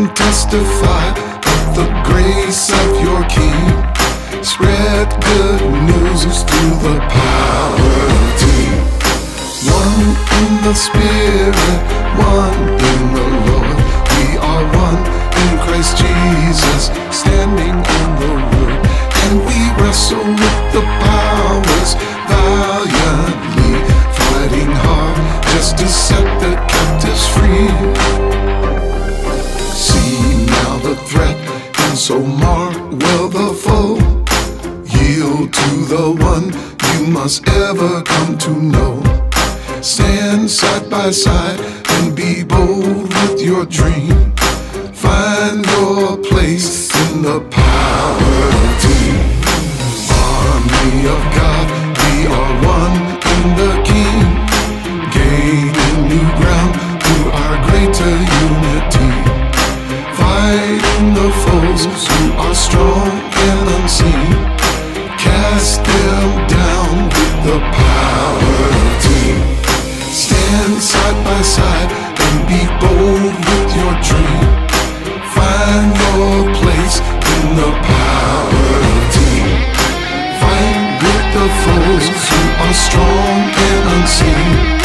and testify of the grace of your King. Spread good news through the power of team. One in the Spirit, one in the Lord. We are one in Christ Jesus, standing on the word. And we wrestle with the powers valiantly, fighting hard just to set the captives free. See now the threat, and so mark well the foe. Yield to the one you must ever come to know. Stand side by side and be bold with your dream. Find your place in the power of team. Army of God, we are one in the King. Gaining new ground through our greater unity. Fighting the foes who are strong and unseen. Cast them down with the power of team. Stand side by side and be bold with your dream. Find your place in the power of team. Fight with the foes who are strong and unseen.